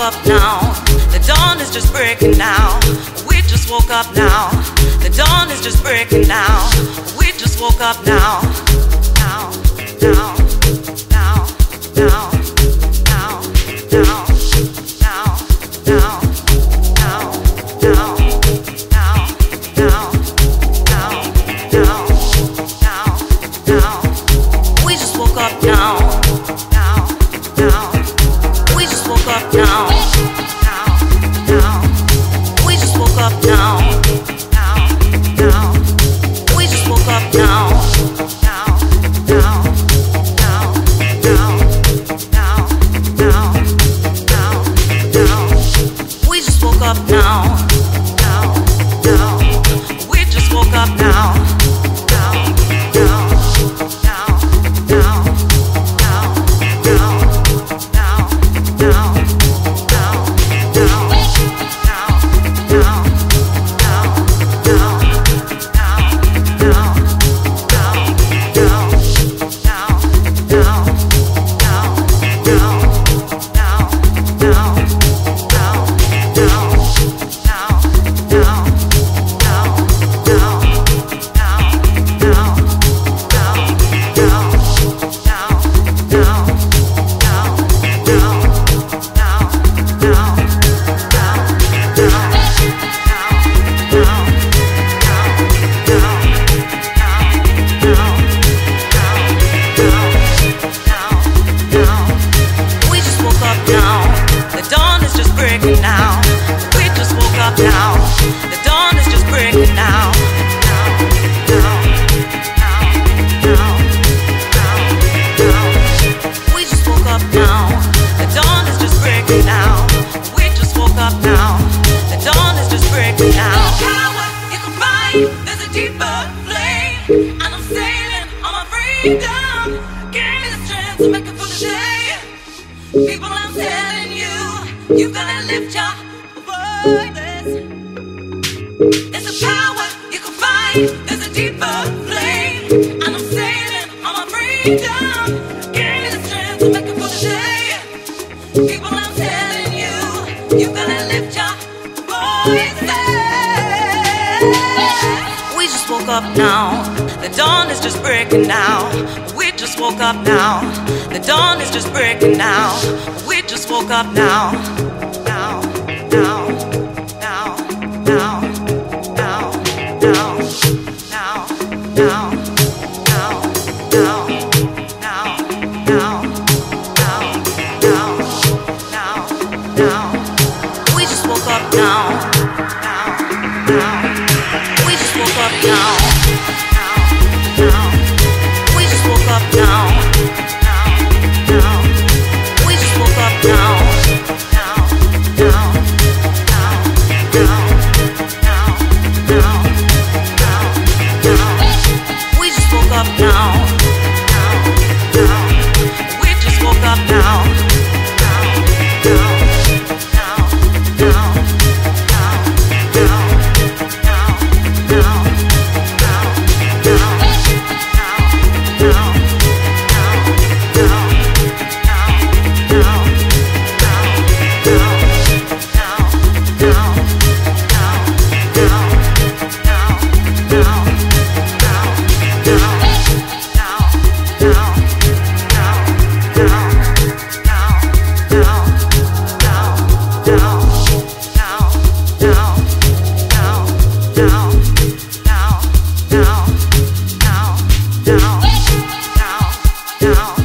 up now. The dawn is just breaking now. We just woke up now. The dawn is just breaking now. We just woke up now. Now, now, now, now, now, now, now, now, now, now, now, now, now, now, now. We just woke up now. Now, now. We just woke up now. Now, now. We just woke up now. Now, now. We just woke up now. Now, now, now, now, now, now, now, now. We just woke up now. Now, now. We just woke up now. Now, now, now, now, now, now, now, now, now, now, now, the dawn is just breaking now. We just woke up now. The dawn is just breaking now. We just woke up now. Now, now, now, now, now, now, now, now, now, now, now, now, now, now, now. We just woke up now. Now, now. We just woke up now. We just woke up now. We just woke up now. We just woke up now. We just woke up now. Now